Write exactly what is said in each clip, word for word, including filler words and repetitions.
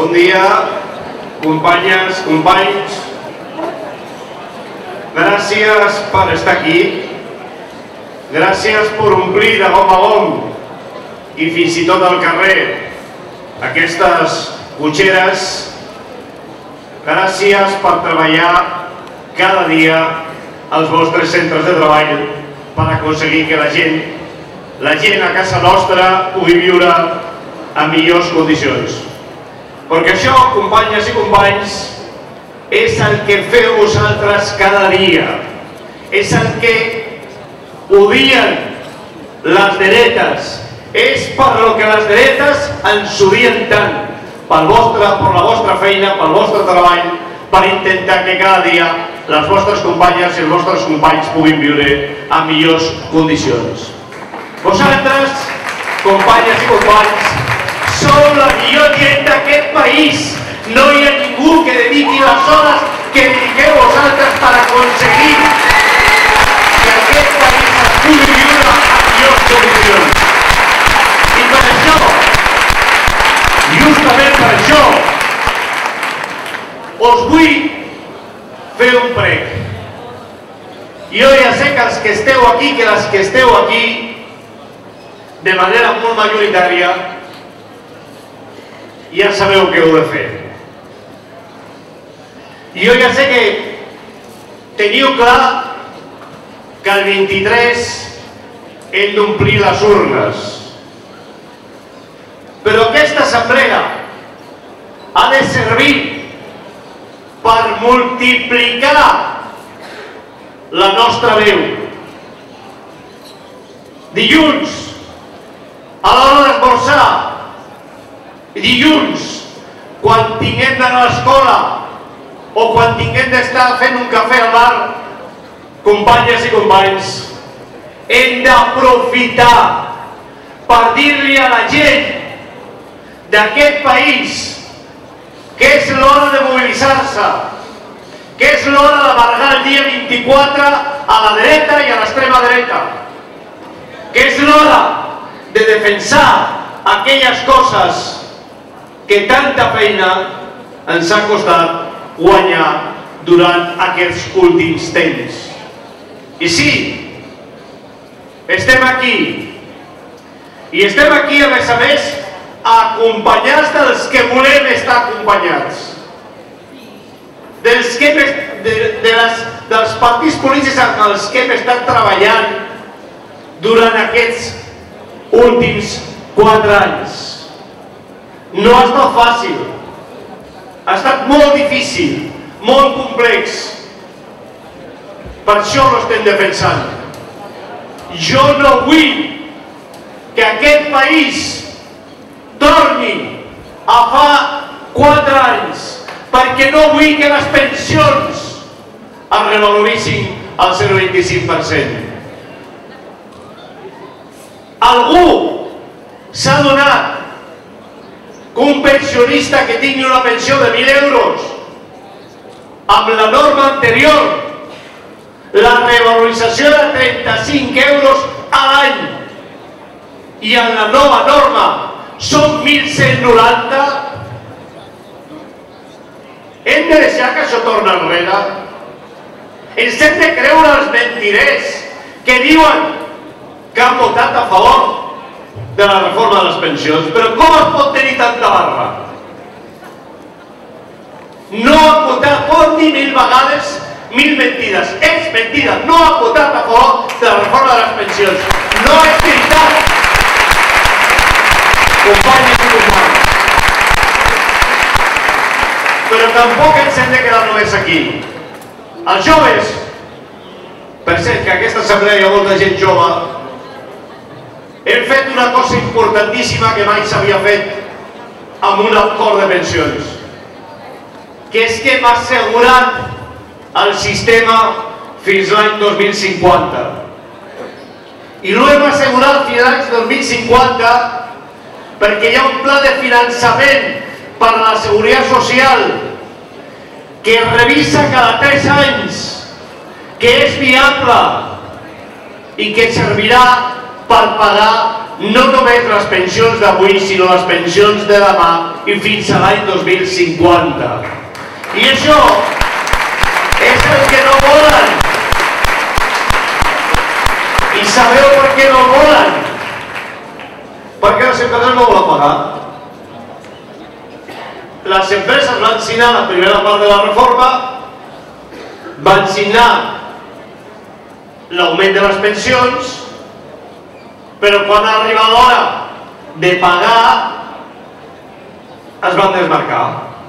Bon dia, companyes, companys. Gràcies per estar aquí. Gràcies per omplir de gom a gom i fins i tot al carrer aquestes cotxeres. Gràcies per treballar cada dia als vostres centres de treball per aconseguir que la gent, la gent a casa nostra pugui viure en millors condicions. Perquè això, companyes i companys, és el que feu vosaltres cada dia. És el que odien les dretes. És per lo que les dretes ens odien tant. Per la vostra feina, pel vostre treball, per intentar que cada dia les vostres companyes i els vostres companys puguin viure en millors condicions. Vosaltres, companyes i companys, sou la millor gent d'aquest país. No hi ha ningú que dediqui les hores que dediqueu vosaltres per aconseguir que aquest país es pugui viure en millors condicions. I per això, justament per això, us vull fer un prec. Jo ja sé que els que esteu aquí, que les que esteu aquí, de manera molt majoritària, ja sabeu què heu de fer. Jo ja sé que teniu clar que el vint-i-tres hem d'omplir les urnes. Però aquesta assemblea ha de servir per multiplicar la nostra veu. Dilluns, a l'hora d'esmorzar, dilluns, quan tinguem d'anar a l'escola o quan tinguem d'estar fent un cafè al bar, companyes i companys, hem d'aprofitar per dir-li a la gent d'aquest país que és l'hora de mobilitzar-se, que és l'hora de marcar el dia vint-i-quatre a la dreta i a l'extrema dreta, que és l'hora de defensar aquelles coses que tanta feina ens ha costat guanyar durant aquests últims temps. I sí, estem aquí. I estem aquí, a més a més, acompanyats dels que volem estar acompanyats. Dels, que, de, de les, dels partits polítics amb els que hem estat treballant durant aquests últims quatre anys. No ha estat fàcil. Ha estat molt difícil, molt complex. Per això no estem defensant. Jo no vull que aquest país torni a fa quatre anys, perquè no vull que les pensions es revaloritzin al zero coma vint-i-cinc per cent. Algú s'ha donat que un pensionista que tingui una pensió de mil euros amb la norma anterior, la revalorització de trenta-cinc euros a l'any, i en la nova norma són mil cent noranta, hem de deixar que això torni enrere? Ens hem de creure els mentirers que diuen que han votat a favor de la reforma de les pensions? Però com es pot tenir tanta barra? No han votat, pot dir mil vegades mil mentides. És mentida, no han votat a favor de la reforma de les pensions. No és veritat. Companyes i companys. Però tampoc ens hem de quedar només aquí. Els joves, per cert que aquesta assemblea hi ha molta gent jove, hem fet una cosa importantíssima que mai s'havia fet amb un acord de pensions, que és que hem assegurat el sistema fins l'any dos mil cinquanta. I no hem assegurat fins l'any dos mil cinquanta perquè hi ha un pla de finançament per a la Seguretat Social que es revisa cada tres anys, que és viable i que servirà per pagar no només les pensions d'avui, sinó les pensions de demà i fins a l'any dos mil cinquanta. I això és el que no volen. I sabeu per què no volen? Perquè les empreses no volen pagar. Les empreses van signar la primera part de la reforma, van signar l'augment de les pensions, però quan ha arribat l'hora de pagar es van desmarcar.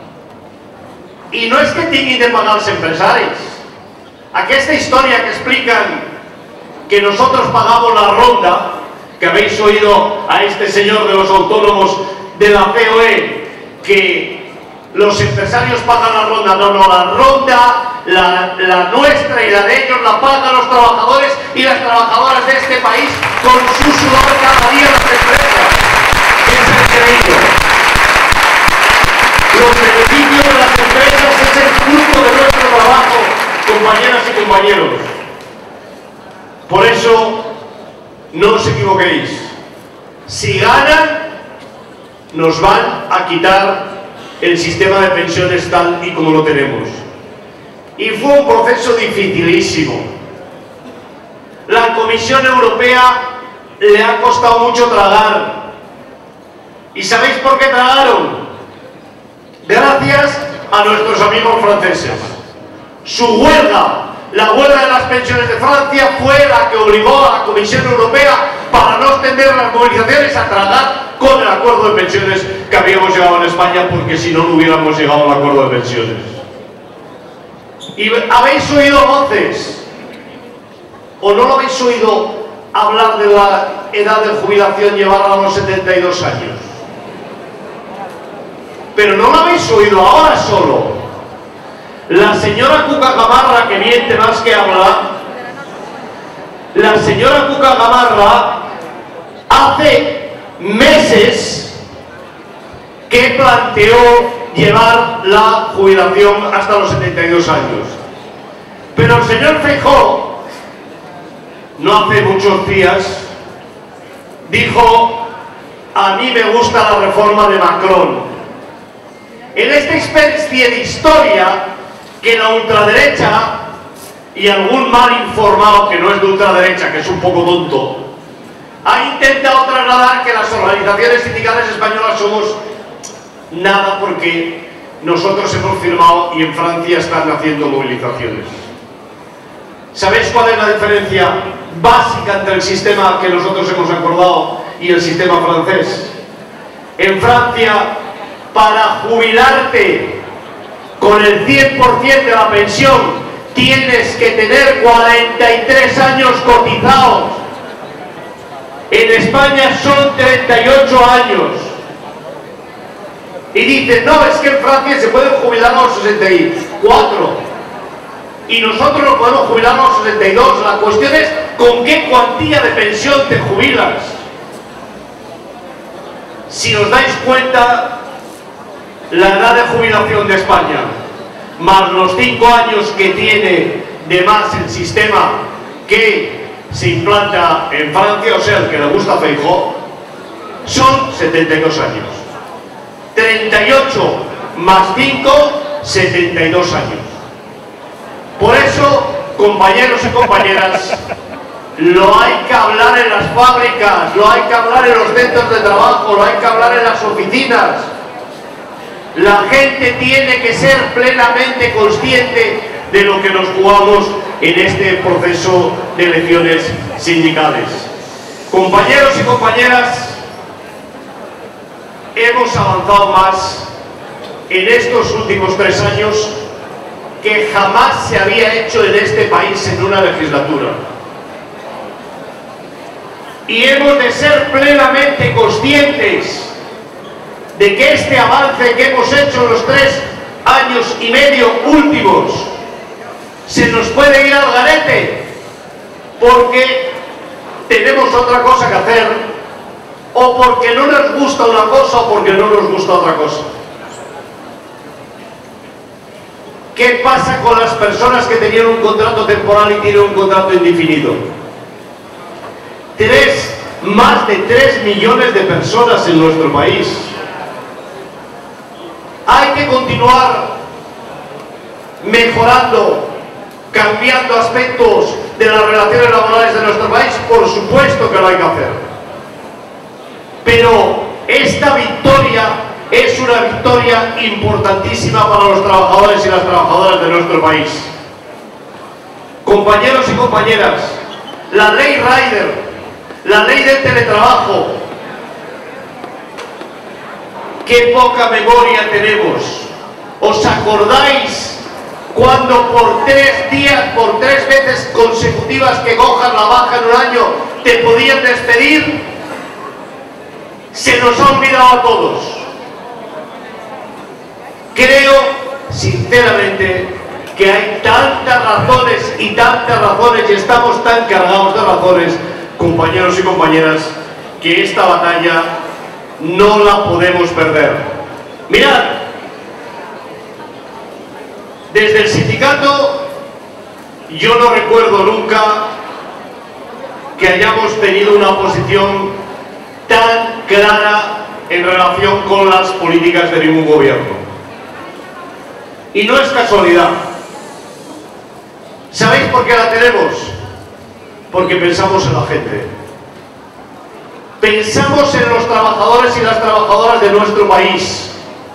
I no és que tinguin de pagar els empresaris. Aquesta història que explican que nosotros pagamos la ronda, que habéis oído a este señor de los autónomos de la C O E, que los empresarios pagan la ronda. No, no, la ronda, la, la nuestra y la de ellos la pagan los trabajadores y las trabajadoras de este país con su sudor cada día las empresas. Es increíble. Los beneficios de las empresas es el fruto de nuestro trabajo, compañeras y compañeros. Por eso, no os equivoquéis. Si ganan, nos van a quitar el sistema de pensiones tal y como lo tenemos. Y fue un proceso dificilísimo. La Comisión Europea le ha costado mucho tragar. ¿Y sabéis por qué tragaron? Gracias a nuestros amigos franceses. Su huelga, la huelga de las pensiones de Francia, fue la que obligó a la Comisión Europea, para no extender las movilizaciones, a tragar con el acuerdo de pensiones que habíamos llegado en España, porque si no, no hubiéramos llegado al acuerdo de pensiones. ¿Y habéis oído voces? ¿O no lo habéis oído hablar de la edad de jubilación, llevarla a los setenta y dos años? Pero no lo habéis oído ahora solo. La señora Cuca Gamarra, que miente más que habla, la señora Cuca Gamarra hace meses que planteó llevar la jubilación hasta los setenta y dos años. Pero el señor Feijóo, no hace muchos días, dijo: a mí me gusta la reforma de Macron. En esta especie de historia que la ultraderecha y algún mal informado que no es de ultraderecha, que es un poco tonto, ha intentado trasladar que las organizaciones sindicales españolas somos nada, porque nosotros hemos firmado y en Francia están haciendo movilizaciones. ¿Sabéis cuál es la diferencia básica entre el sistema que nosotros hemos acordado y el sistema francés? En Francia, para jubilarte con el cien por ciento de la pensión, tienes que tener cuarenta y tres años cotizados. En España son treinta y ocho años. Y dicen: no, es que en Francia se pueden jubilar a los sesenta y cuatro. Y nosotros nos podemos jubilar a los sesenta y dos. La cuestión es con qué cuantía de pensión te jubilas. Si os dais cuenta, la edad de jubilación de España, más los cinco años que tiene de más el sistema que se implanta en Francia, o sea, el que le gusta a Feijóo, son setenta y dos años. treinta y ocho más cinco, setenta y dos años. Por eso, compañeros y compañeras, lo hay que hablar en las fábricas, lo hay que hablar en los centros de trabajo, lo hay que hablar en las oficinas. La gente tiene que ser plenamente consciente de lo que nos jugamos en este proceso de elecciones sindicales. Compañeros y compañeras, hemos avanzado más en estos últimos tres años que jamás se había hecho en este país en una legislatura. Y hemos de ser plenamente conscientes de que este avance que hemos hecho en los tres años y medio últimos se nos puede ir al garete, porque tenemos otra cosa que hacer, o porque no nos gusta una cosa o porque no nos gusta otra cosa. ¿Qué pasa con las personas que tenían un contrato temporal y tienen un contrato indefinido? Tres más de tres millones de personas en nuestro país. Hay que continuar mejorando, cambiando aspectos de las relaciones laborales de nuestro país, por supuesto que lo hay que hacer. Pero esta victoria es una victoria importantísima para los trabajadores y las trabajadoras de nuestro país. Compañeros y compañeras, la ley Rider, la ley del teletrabajo, qué poca memoria tenemos. ¿Os acordáis cuando por tres días, por tres veces consecutivas que cojas la baja en un año, te podían despedir? Se nos ha olvidado a todos. Creo, sinceramente, que hay tantas razones y tantas razones y estamos tan cargados de razones, compañeros y compañeras, que esta batalla no la podemos perder. Mirad, desde el sindicato yo no recuerdo nunca que hayamos tenido una posición tan clara en relación con las políticas de ningún gobierno. Y no es casualidad. ¿Sabéis por qué la tenemos? Porque pensamos en la gente. Pensamos en los trabajadores y las trabajadoras de nuestro país.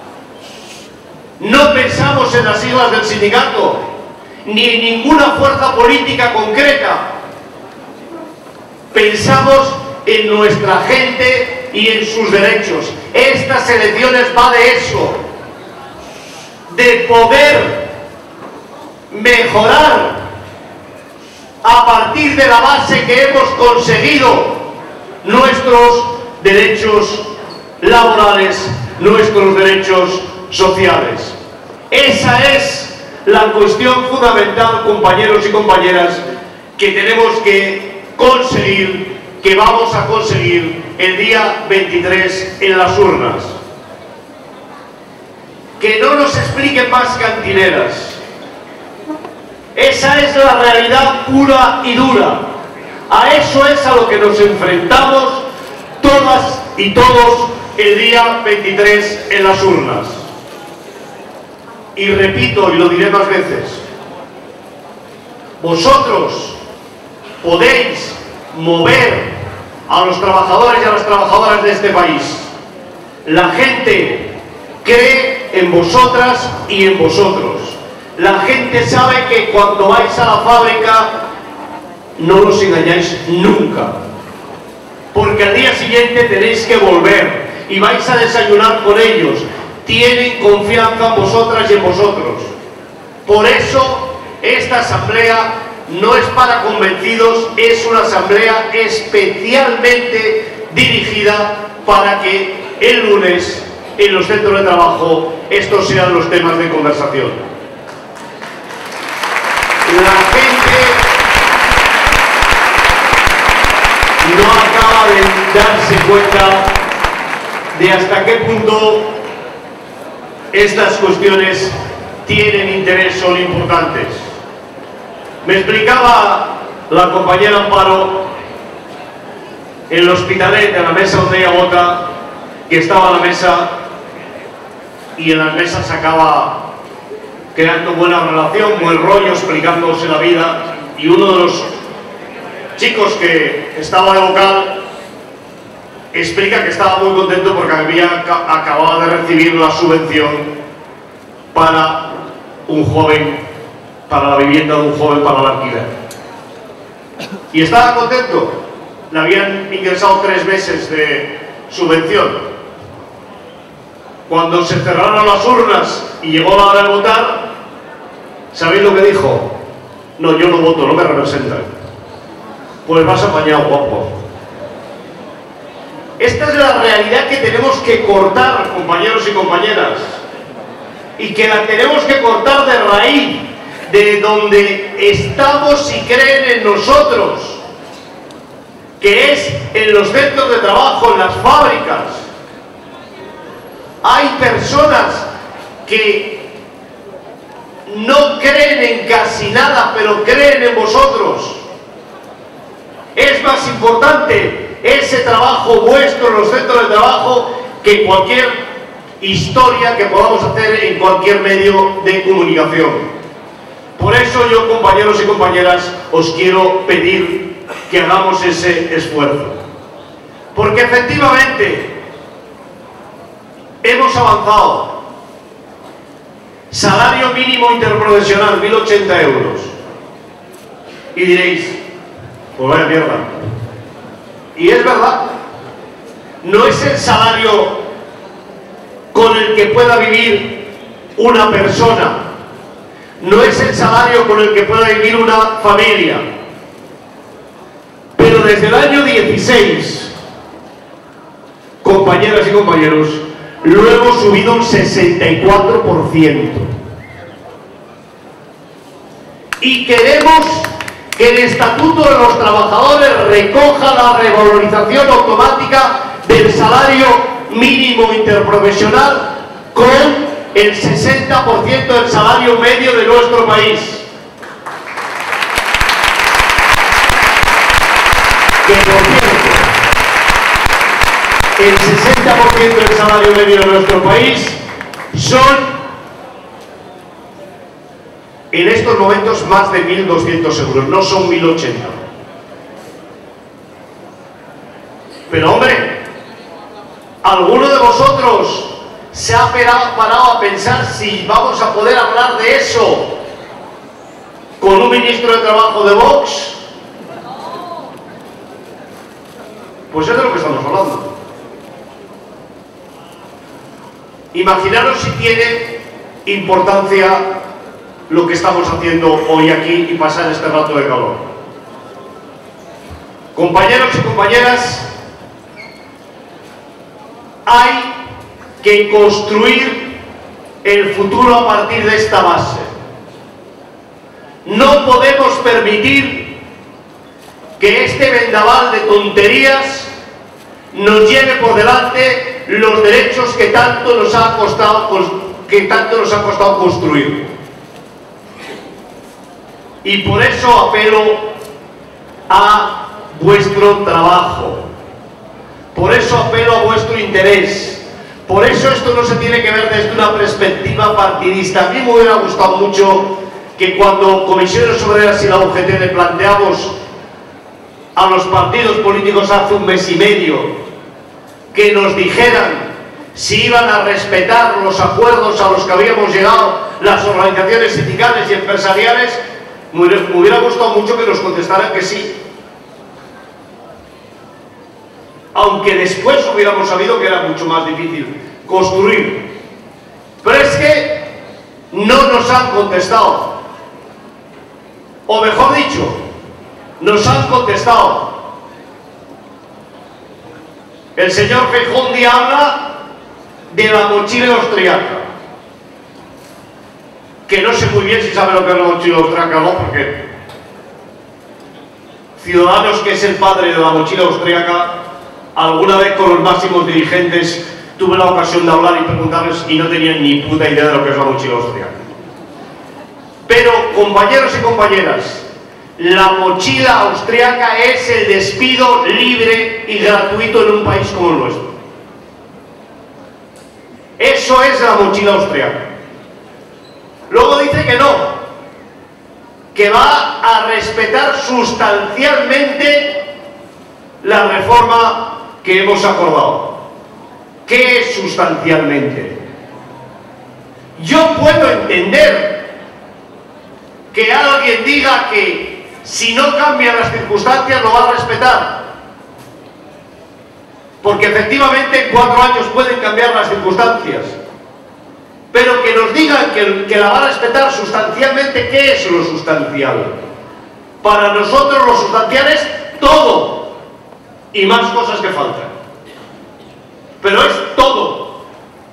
No pensamos en las siglas del sindicato, ni en ninguna fuerza política concreta. Pensamos en nuestra gente y en sus derechos. Estas elecciones va de eso, de poder mejorar a partir de la base que hemos conseguido nuestros derechos laborales, nuestros derechos sociales. Esa es la cuestión fundamental, compañeros y compañeras, que tenemos que conseguir, que vamos a conseguir el día veintitrés en las urnas. Que no nos expliquen más cantineras. Esa es la realidad pura y dura. A eso es a lo que nos enfrentamos todas y todos el día veintitrés en las urnas. Y repito, y lo diré más veces, vosotros podéis mover a los trabajadores y a las trabajadoras de este país. La gente cree en vosotras y en vosotros. La gente sabe que cuando vais a la fábrica no los engañáis nunca, porque al día siguiente tenéis que volver y vais a desayunar con ellos. Tienen confianza en vosotras y en vosotros. Por eso esta asamblea no es para convencidos, es una asamblea especialmente dirigida para que el lunes en los centros de trabajo estos sean los temas de conversación. La gente no acaba de darse cuenta de hasta qué punto estas cuestiones tienen interés, son importantes. Me explicaba la compañera Amparo en el Hospitalet, en la mesa donde ella vota, que estaba a la mesa y en las mesas se acaba creando buena relación, buen rollo, explicándose la vida, y uno de los chicos que estaba de vocal explica que estaba muy contento porque había acabado de recibir la subvención para un joven, para la vivienda de un joven para el alquiler. Y estaba contento, le habían ingresado tres meses de subvención. Cuando se cerraron las urnas y llegó la hora de votar, ¿sabéis lo que dijo? No, yo no voto, no me representan. Pues vas apañado, guapo. Esta es la realidad que tenemos que cortar, compañeros y compañeras, y que la tenemos que cortar de raíz, de donde estamos y creen en nosotros, que es en los centros de trabajo, en las fábricas. Hay personas que no creen en casi nada, pero creen en vosotros. Es más importante ese trabajo vuestro en los centros de trabajo que cualquier historia que podamos hacer en cualquier medio de comunicación. Por eso yo, compañeros y compañeras, os quiero pedir que hagamos ese esfuerzo. Porque efectivamente hemos avanzado. Salario mínimo interprofesional, mil ochenta euros. Y diréis, pues vaya mierda. Y es verdad, no es el salario con el que pueda vivir una persona, no es el salario con el que pueda vivir una familia. Pero desde el año dieciséis, compañeras y compañeros, lo hemos subido un sesenta y cuatro por ciento. Y queremos que el Estatuto de los Trabajadores recoja la revalorización automática del salario mínimo interprofesional con el sesenta por ciento del salario medio de nuestro país. Que, por cierto, el sesenta por ciento del salario medio de nuestro país son, en estos momentos, más de mil doscientos euros, no son mil ochenta. Pero, hombre, ¿alguno de vosotros se ha parado a pensar si vamos a poder hablar de eso con un ministro de Trabajo de Vox? Pues es de lo que estamos hablando. Imaginaros si tiene importancia lo que estamos haciendo hoy aquí y pasar este rato de calor. Compañeros y compañeras, hay que construir el futuro a partir de esta base. No podemos permitir que este vendaval de tonterías nos lleve por delante los derechos que tanto nos ha costado, que tanto nos ha costado construir. Y por eso apelo a vuestro trabajo, por eso apelo a vuestro interés, por eso esto no se tiene que ver desde una perspectiva partidista. A mí me hubiera gustado mucho que cuando Comisiones Obreras y la U G T le planteamos a los partidos políticos hace un mes y medio que nos dijeran si iban a respetar los acuerdos a los que habíamos llegado las organizaciones sindicales y empresariales, me hubiera gustado mucho que nos contestaran que sí. Aunque después hubiéramos sabido que era mucho más difícil construir. Pero es que no nos han contestado. O mejor dicho, nos han contestado. El señor Feijóo un día habla de la mochila austríaca. Que no sé muy bien si sabe lo que es la mochila austríaca o no, porque Ciudadanos, que es el padre de la mochila austríaca, alguna vez con los máximos dirigentes tuve la ocasión de hablar y preguntarles y no tenían ni puta idea de lo que es la mochila austríaca. Pero, compañeros y compañeras, la mochila austríaca es el despido libre y gratuito en un país como el nuestro. Eso es la mochila austríaca. Luego dice que no, que va a respetar sustancialmente la reforma que hemos acordado. ¿Qué es sustancialmente? Yo puedo entender que alguien diga que si no cambian las circunstancias lo va a respetar, porque efectivamente en cuatro años pueden cambiar las circunstancias. Pero que nos digan que, que la va a respetar sustancialmente. ¿Qué es lo sustancial? Para nosotros lo sustancial es todo y más cosas que faltan, pero es todo.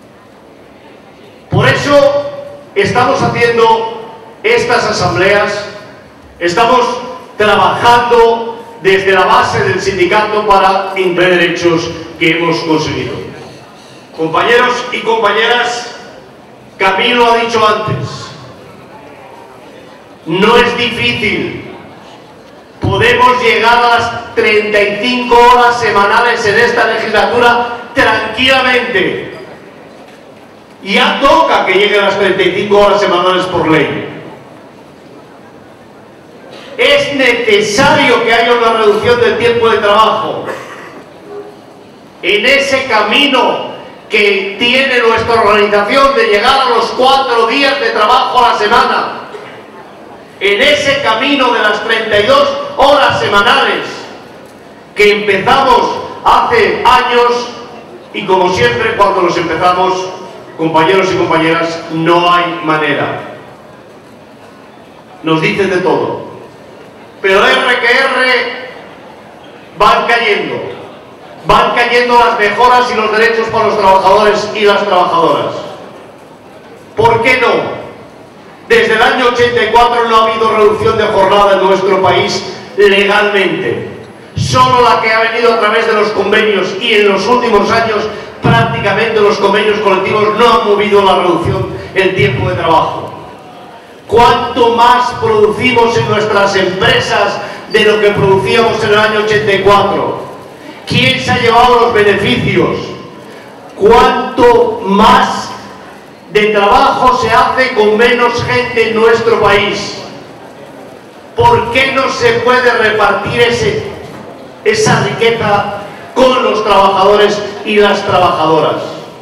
Por eso estamos haciendo estas asambleas, estamos trabajando desde la base del sindicato para impedir derechos que hemos conseguido. Compañeros y compañeras, Camilo ha dicho antes, no es difícil podemos llegar a las treinta y cinco horas semanales en esta legislatura tranquilamente. Ya toca que lleguen las treinta y cinco horas semanales por ley. Es necesario que haya una reducción del tiempo de trabajo. En ese camino que tiene nuestra organización de llegar a los cuatro días de trabajo a la semana, en ese camino de las treinta y dos horas semanales que empezamos hace años, y como siempre cuando los empezamos, compañeros y compañeras, no hay manera. Nos dicen de todo, pero R que R van cayendo. Van cayendo las mejoras y los derechos para los trabajadores y las trabajadoras. ¿Por qué no? Desde el año ochenta y cuatro no ha habido reducción de jornada en nuestro país legalmente. Solo la que ha venido a través de los convenios, y en los últimos años prácticamente los convenios colectivos no han movido la reducción del tiempo de trabajo. ¿Cuánto más producimos en nuestras empresas de lo que producíamos en el año ochenta y cuatro? ¿Quién se ha llevado los beneficios? ¿Cuánto más de trabajo se hace con menos gente en nuestro país? ¿Por qué no se puede repartir ese, esa riqueza con los trabajadores y las trabajadoras?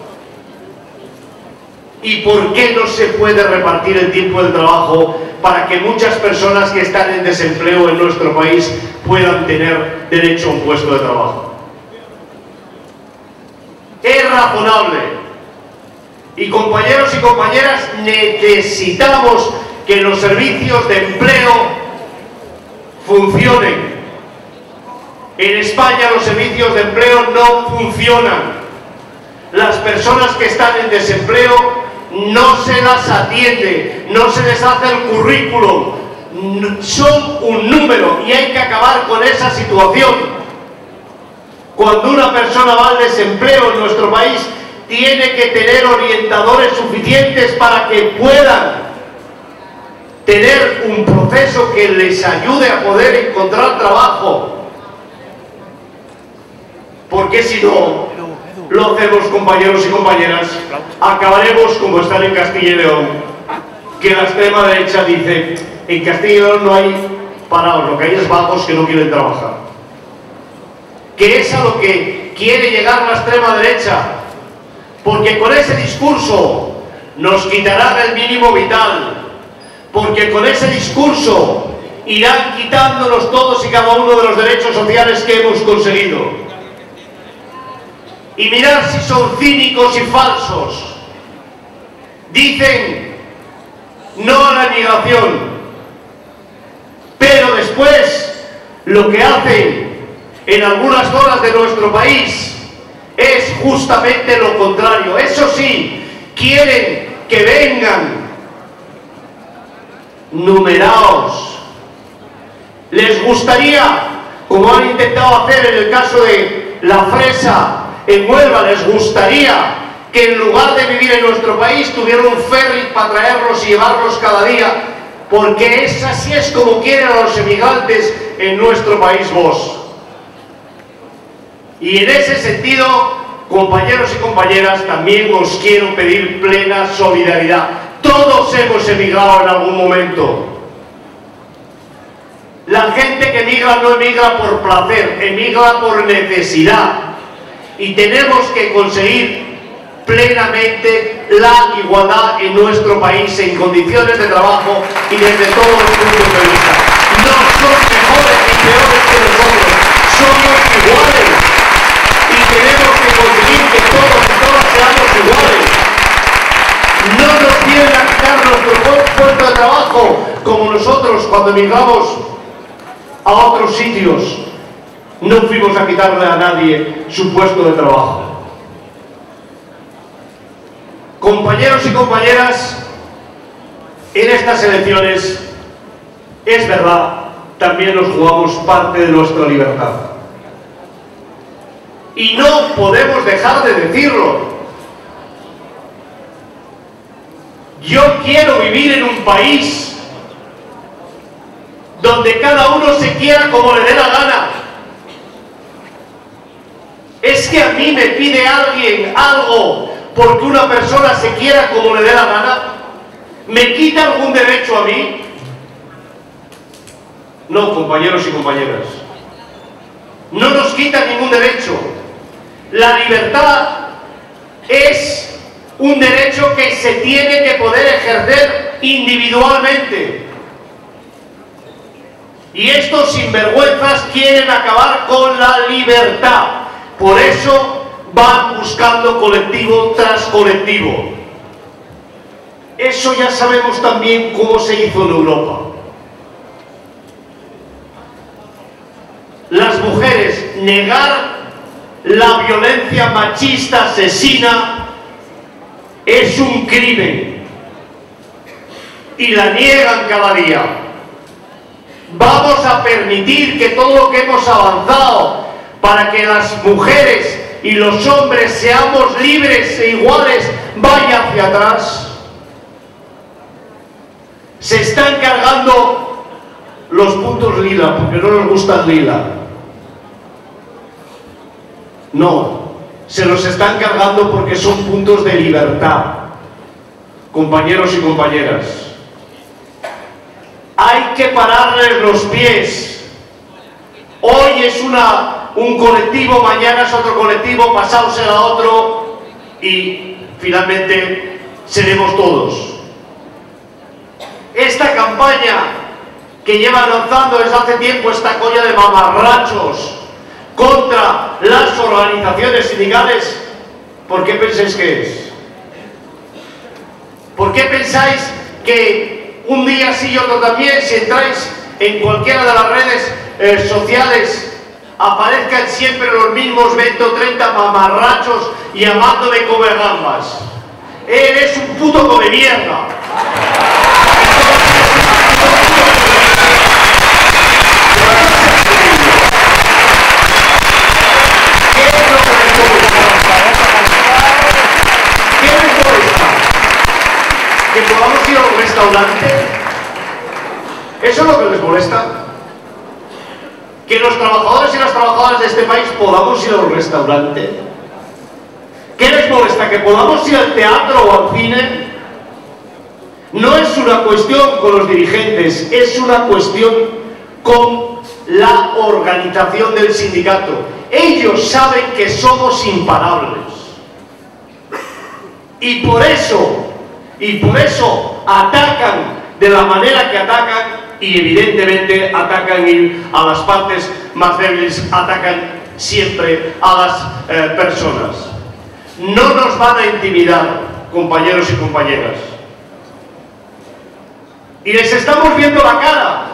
¿Y por qué no se puede repartir el tiempo del trabajo para que muchas personas que están en desempleo en nuestro país puedan tener derecho a un puesto de trabajo? Es razonable. Y compañeros y compañeras, necesitamos que los servicios de empleo funcionen. En España los servicios de empleo no funcionan. Las personas que están en desempleo no se las atiende, no se les hace el currículum, son un número y hay que acabar con esa situación. Cuando una persona va al desempleo en nuestro país, tiene que tener orientadores suficientes para que puedan tener un proceso que les ayude a poder encontrar trabajo. Porque si no lo hacemos, compañeros y compañeras, acabaremos como están en Castilla y León, que la extrema derecha dice: en Castilla y León no hay parados, lo que hay es vagos que no quieren trabajar. Que es a lo que quiere llegar la extrema derecha, porque con ese discurso nos quitarán el mínimo vital, porque con ese discurso irán quitándonos todos y cada uno de los derechos sociales que hemos conseguido. Y mirad si son cínicos y falsos. Dicen no a la migración, pero después lo que hacen en algunas zonas de nuestro país es justamente lo contrario. Eso sí, quieren que vengan numerados. Les gustaría, como han intentado hacer en el caso de la fresa en Huelva, les gustaría que en lugar de vivir en nuestro país tuvieran un ferry para traerlos y llevarlos cada día, porque es así es como quieren a los emigrantes en nuestro país vos. Y en ese sentido, compañeros y compañeras, también os quiero pedir plena solidaridad. Todos hemos emigrado en algún momento. La gente que emigra no emigra por placer, emigra por necesidad. Y tenemos que conseguir plenamente la igualdad en nuestro país en condiciones de trabajo y desde todos los puntos de vista. No son mejores ni peores que nosotros, somos iguales. Y tenemos que conseguir que todos y todas seamos iguales. No nos vienen a quitar nuestro puesto de trabajo como nosotros cuando emigramos a otros sitios. No fuimos a quitarle a nadie su puesto de trabajo. Compañeros y compañeras, en estas elecciones, es verdad, también nos jugamos parte de nuestra libertad. Y no podemos dejar de decirlo. Yo quiero vivir en un país donde cada uno se quiera como le dé la gana. Es que a mí me pide alguien algo porque una persona se quiera como le dé la gana. ¿Me quita algún derecho a mí? No, compañeros y compañeras. No nos quita ningún derecho. La libertad es un derecho que se tiene que poder ejercer individualmente. Y estos sinvergüenzas quieren acabar con la libertad. Por eso van buscando colectivo tras colectivo. Eso ya sabemos también cómo se hizo en Europa. Las mujeres, negar la violencia machista asesina es un crimen y la niegan cada día. Vamos a permitir que todo lo que hemos avanzado para que las mujeres y los hombres seamos libres e iguales vaya hacia atrás. Se están cargando los puntos lila porque no nos gusta el lila. No, se los están cargando porque son puntos de libertad. Compañeros y compañeras, hay que pararles los pies. Hoy es una, un colectivo, mañana es otro colectivo, pasado será otro y finalmente seremos todos. Esta campaña que lleva lanzando desde hace tiempo esta colla de mamarrachos contra las organizaciones sindicales, ¿por qué pensáis que es? ¿Por qué pensáis que un día sí y otro también, si entráis en cualquiera de las redes eh, sociales, aparezcan siempre los mismos veinte o treinta mamarrachos llamándome come gambas? Él es un puto come mierda. ¿Que podamos ir a un restaurante? ¿Eso es lo que les molesta? ¿Que los trabajadores y las trabajadoras de este país podamos ir a un restaurante? ¿Qué les molesta? ¿Que podamos ir al teatro o al cine? No es una cuestión con los dirigentes, es una cuestión con la organización del sindicato. Ellos saben que somos imparables. Y por eso... Y por eso atacan de la manera que atacan y evidentemente atacan a las partes más débiles, atacan siempre a las eh, personas. No nos van a intimidar, compañeros y compañeras. Y les estamos viendo la cara.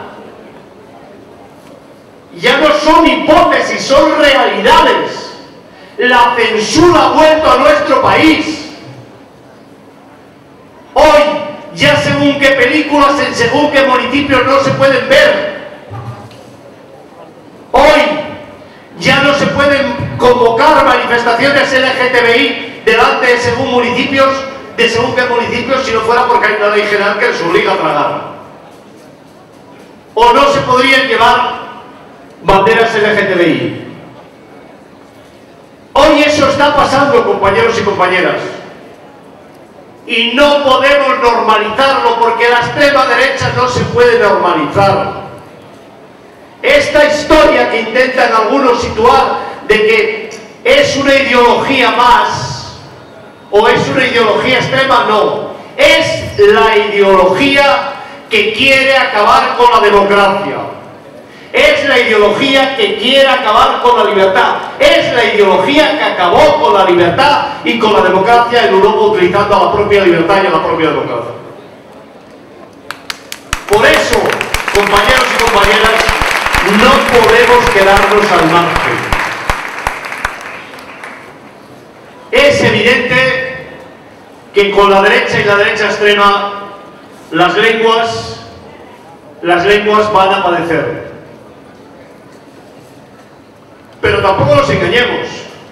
Ya no son hipótesis, son realidades. La censura ha vuelto a nuestro país. Hoy, ya según qué películas, en según qué municipios no se pueden ver. Hoy, ya no se pueden convocar manifestaciones L G T B I delante de según municipios, de según qué municipios, si no fuera porque hay una ley general que les obliga a tragar. O no se podrían llevar banderas L G T B I. Hoy eso está pasando, compañeros y compañeras. Y no podemos normalizarlo porque la extrema derecha no se puede normalizar. Esta historia que intentan algunos situar de que es una ideología más o es una ideología extrema, no. Es la ideología que quiere acabar con la democracia. Es la ideología que quiere acabar con la libertad. Es la ideología que acabó con la libertad y con la democracia en Europa, utilizando a la propia libertad y a la propia democracia. Por eso, compañeros y compañeras, no podemos quedarnos al margen. Es evidente que con la derecha y la derecha extrema las lenguas, las lenguas van a padecer. Pero tampoco nos engañemos.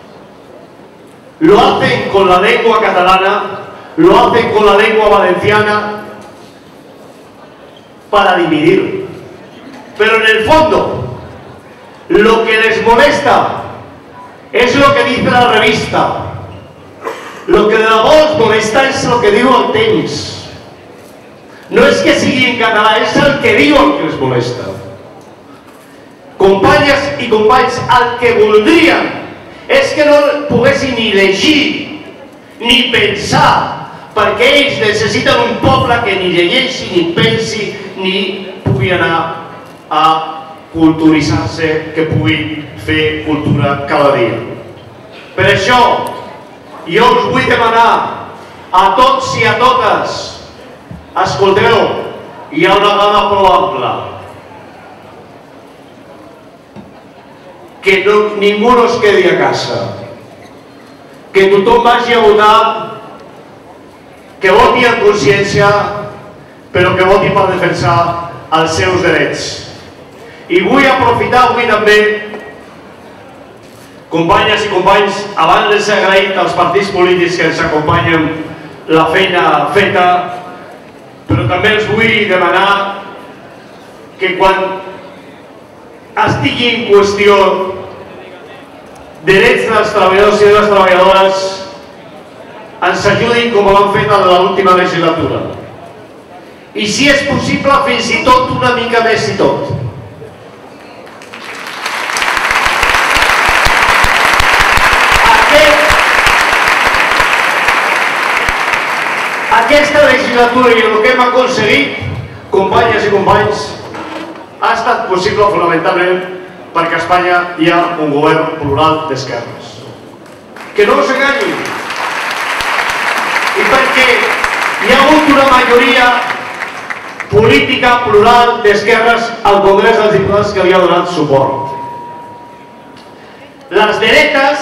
Lo hacen con la lengua catalana, lo hacen con la lengua valenciana para dividir. pero en el fondo lo que les molesta es lo que dice la revista. Lo que de debò els molesta és el que diu el temps. No és que sigui en català, és el que diuen que els molesta. Companyes i companys, el que voldrien és que no poguessin ni llegir ni pensar, perquè ells necessiten un poble que ni llegeixi, ni pensi, ni pugui anar a culturitzar-se, que pugui fer cultura cada dia. Per això, jo us vull demanar a tots i a totes, escolteu, hi ha una dada prou ampla, que ningú no es quedi a casa, que tothom vagi a votar, que voti en consciència, però que voti per defensar els seus drets. I vull aprofitar avui també, companyes i companys, abans les he agraït als partits polítics que ens acompanyen la feina feta, però també els vull demanar que quan estigui en qüestió drets dels treballadors i de les treballadores ens ajudin com ho han fet en l'última legislatura. I si és possible, fins i tot una mica més i tot. Aquesta legislatura i el que hem aconseguit, companyes i companys, ha estat possible fonamentalment perquè a Espanya hi ha un govern plural d'esquerres. Que no us enganyin. I perquè hi ha hagut una majoria política plural d'esquerres al Congrés dels Diputats que li ha donat suport. Les dretes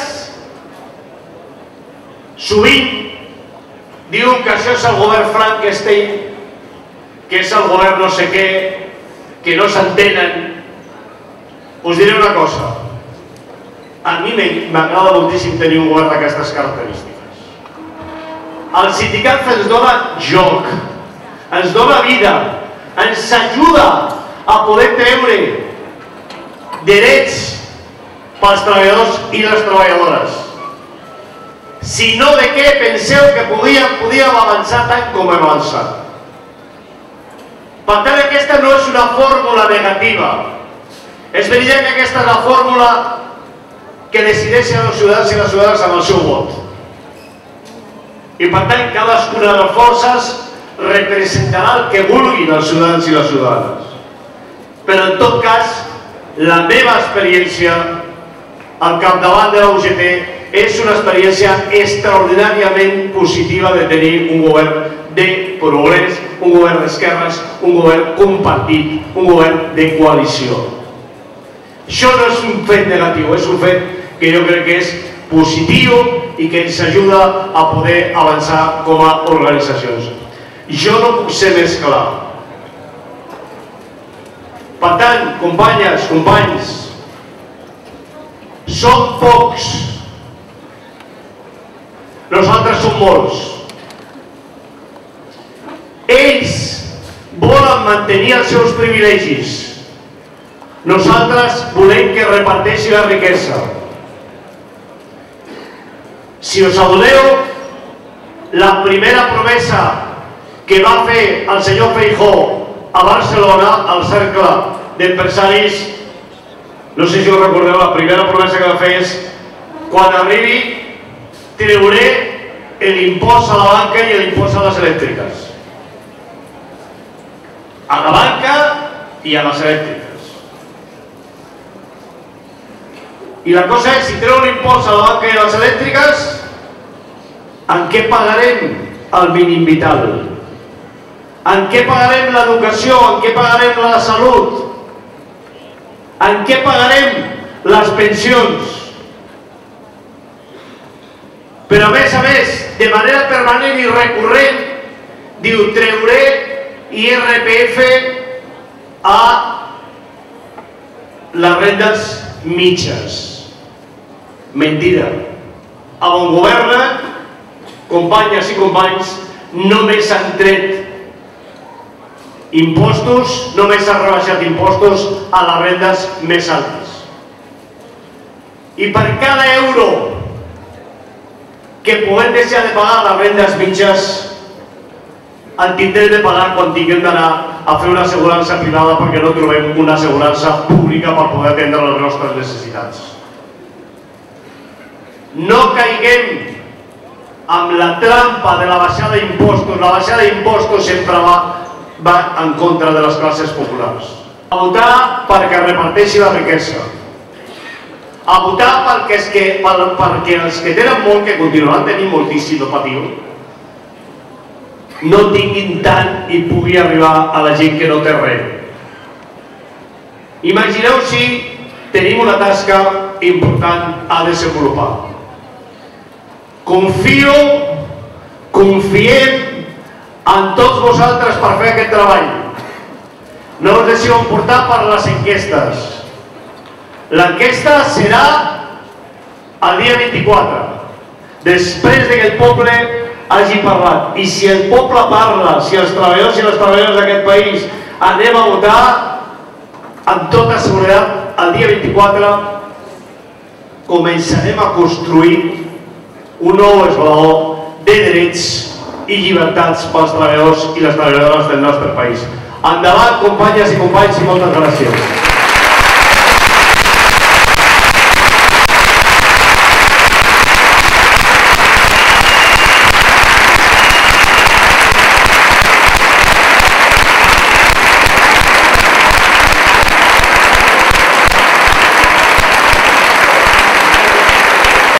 sovint diuen que això és el govern Frankenstein, que és el govern no sé què, que no s'entenen. Us diré una cosa. A mi m'agrada moltíssim tenir un govern d'aquestes característiques. El sindicat ens dona joc, ens dona vida, ens ajuda a poder treure drets pels treballadors i les treballadores. Si no, de què penseu que podíem avançar tant com hem avançat? Per tant, aquesta no és una fórmula negativa. És veritat que aquesta és la fórmula que decideixen els ciutadans i les ciutadanes amb el seu vot. I per tant, cadascuna de les forces representarà el que vulguin els ciutadans i les ciutadanes. Però en tot cas, la meva experiència al capdavant de la U G T és una experiència extraordinàriament positiva de tenir un govern de progrés, un govern d'esquerres, un govern compartit, un govern de coalició. Això no és un fet negatiu, és un fet que jo crec que és positiu i que ens ajuda a poder avançar com a organitzacions. Jo no puc ser més clar. Per tant, companyes, companys, som pocs. Nosaltres som molts. Ells volen mantenir els seus privilegis. Nosaltres volem que reparteixi la riquesa. Si us adoneu, la primera promesa que va fer el senyor Feijóo a Barcelona, al cercle d'empresaris, no sé si us recordeu, la primera promesa que va fer és: quan arribi treuré l'impost a la banca i l'impost a les elèctriques. A la banca i a les elèctriques. I la cosa és, si treu l'impost a la banca i a les elèctriques, en què pagarem el mínim vital? En què pagarem l'educació? En què pagarem la salut? En què pagarem les pensions? Però a més a més, de manera permanent i recurrent, diu, treuré I R P F a les rendes mitges. Mentida. A on governa, companyes i companys, només han tret Impostos, només s'ha rebaixat impostos a les rendes més altes. I per cada euro que puguem deixar de pagar les rendes mitges, el tindrem de pagar quan tinguem d'anar a fer una assegurança privada perquè no trobem una assegurança pública per poder atendre les nostres necessitats. No caiguem amb la trampa de la baixada d'impostos. La baixada d'impostos sempre va, va en contra de les classes populars. A votar perquè reparteixi la riquesa. A votar perquè, és que, perquè els que tenen molt, que continuaran tenint moltíssim, no patiu, no tinguin tant i pugui arribar a la gent que no té res. Imagineu si tenim una tasca important a desenvolupar. Confio, confiem en tots vosaltres per fer aquest treball. No us deixeu emportar per les enquestes. L'enquesta serà el dia vint-i-quatre, després que el poble hagi parlat. I si el poble parla, si els treballadors i les treballadores d'aquest país anem a votar, amb tota seguretat, el dia vint-i-quatre començarem a construir un nou esglaó de drets i llibertats pels treballadors i les treballadores del nostre país. Endavant, companyes i companys, i moltes gràcies.